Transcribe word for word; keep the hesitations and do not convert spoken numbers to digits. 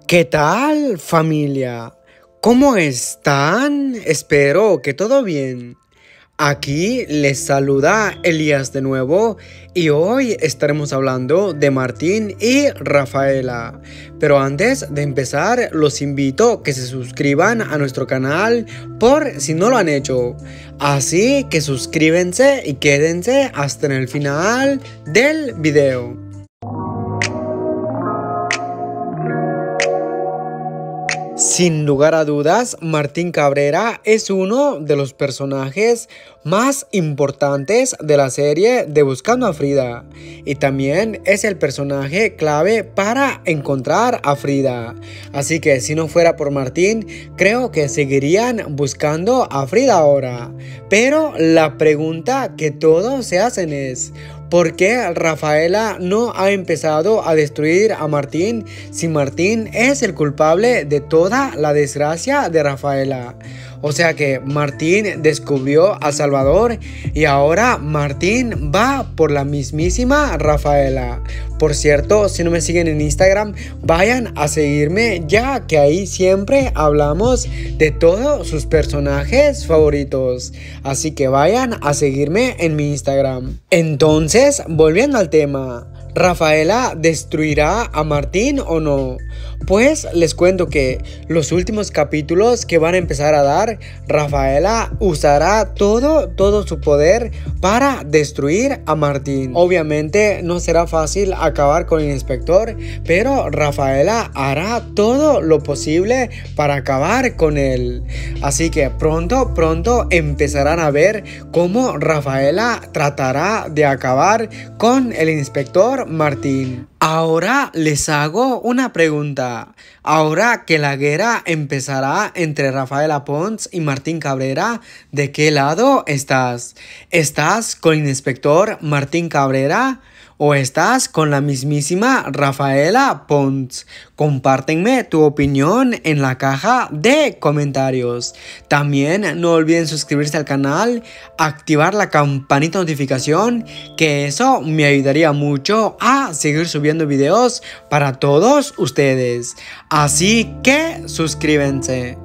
¿Qué tal, familia? ¿Cómo están? Espero que todo bien. Aquí les saluda Elías de nuevo y hoy estaremos hablando de Martín y Rafaela. Pero antes de empezar, los invito a que se suscriban a nuestro canal por si no lo han hecho. Así que suscríbanse y quédense hasta en el final del video. Sin lugar a dudas, Martín Cabrera es uno de los personajes más importantes de la serie de Buscando a Frida y también es el personaje clave para encontrar a Frida. Así que si no fuera por Martín, creo que seguirían buscando a Frida ahora. Pero la pregunta que todos se hacen es: ¿por qué Rafaela no ha empezado a destruir a Martín si Martín es el culpable de toda la desgracia de Rafaela? O sea que Martín descubrió a Salvador y ahora Martín va por la mismísima Rafaela. Por cierto, si no me siguen en Instagram, vayan a seguirme, ya que ahí siempre hablamos de todos sus personajes favoritos. Así que vayan a seguirme en mi Instagram. Entonces, volviendo al tema, ¿Rafaela destruirá a Martín o no? Pues les cuento que los últimos capítulos que van a empezar a dar, Rafaela usará todo, todo su poder para destruir a Martín. Obviamente no será fácil acabar con el inspector, pero Rafaela hará todo lo posible para acabar con él. Así que pronto, pronto empezarán a ver cómo Rafaela tratará de acabar con el inspector Martín. Ahora les hago una pregunta. Ahora que la guerra empezará entre Rafaela Pons y Martín Cabrera, ¿de qué lado estás? ¿Estás con el inspector Martín Cabrera o estás con la mismísima Rafaela Pons? Compártenme tu opinión en la caja de comentarios. También no olviden suscribirse al canal, activar la campanita de notificación, que eso me ayudaría mucho a seguir subiendo videos para todos ustedes. Así que suscríbanse.